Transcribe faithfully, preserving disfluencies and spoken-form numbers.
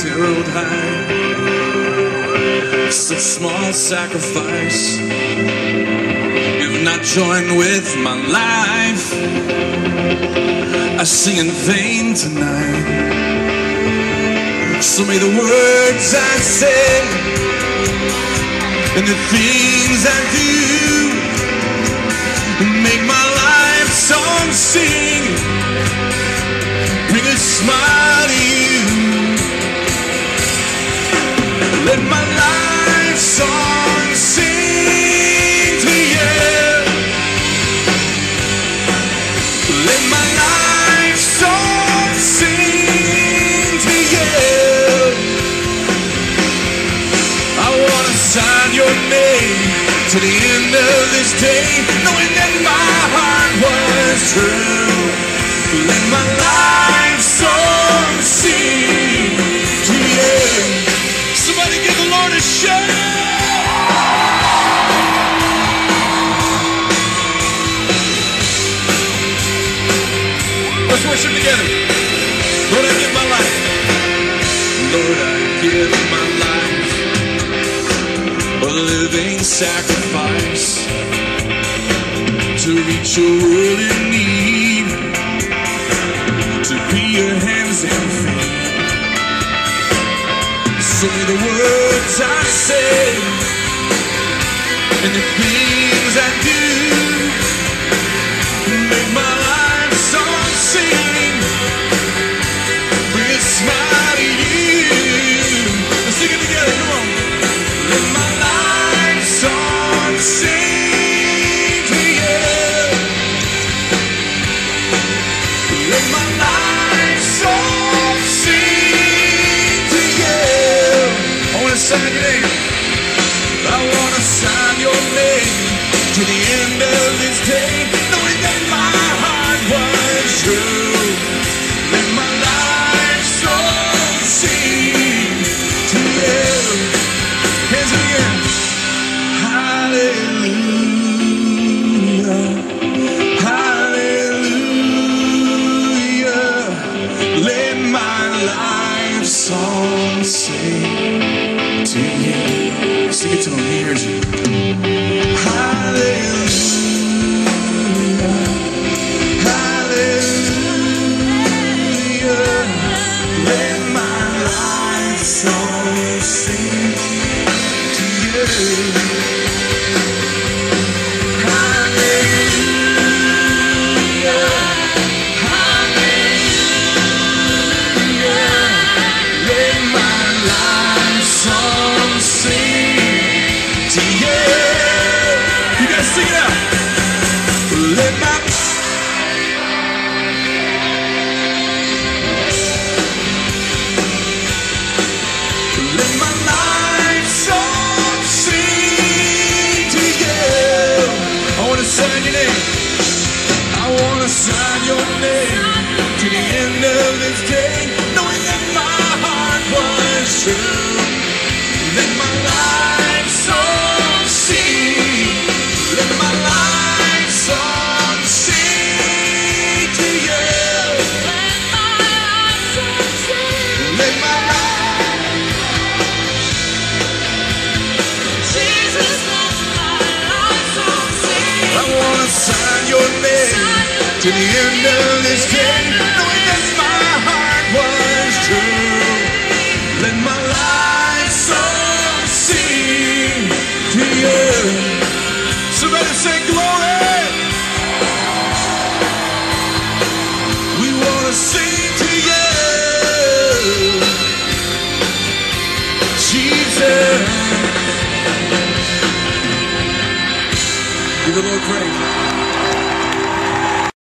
held high. Such small sacrifice, you've not joined with my life. I sing in vain tonight. So may the words I say and the things I do make my life song sing, bring a smile to you. Let my life song sing to you. Let my life song sing to you. I want to sign your name to the end of this day, knowing that my heart was true. Let my life song sing to you. Somebody give the Lord a shout. Let's worship together. Lord, I give my life. Lord, I give my life, a living sacrifice to reach a world in need, to be your hands and feet. So may the words I say and the things I do make my life song sing, bring a smile to you. Let's sing it together, come on. Let my life song sing to you. Let my life song sing to you. I want to sign your name. I want to sign your name to the end of this day, knowing that my heart was true. Let my life song sing to you. Hands in the air. Hallelujah, hallelujah. Let my life song sing to you. Sing it to him, he hears you. Hallelujah, hallelujah. Let my life song sing to you. Hallelujah, hallelujah. Let my life song sing to you. You guys sing it out. Let my Let my life song sing to you. I want to sign your name. I want to sign your name to the end of this day, knowing that my heart was true. Let my life song sing. Let my life song sing to you. Let my life, Jesus, let my life song sing. I want to sign your name to the end of this day.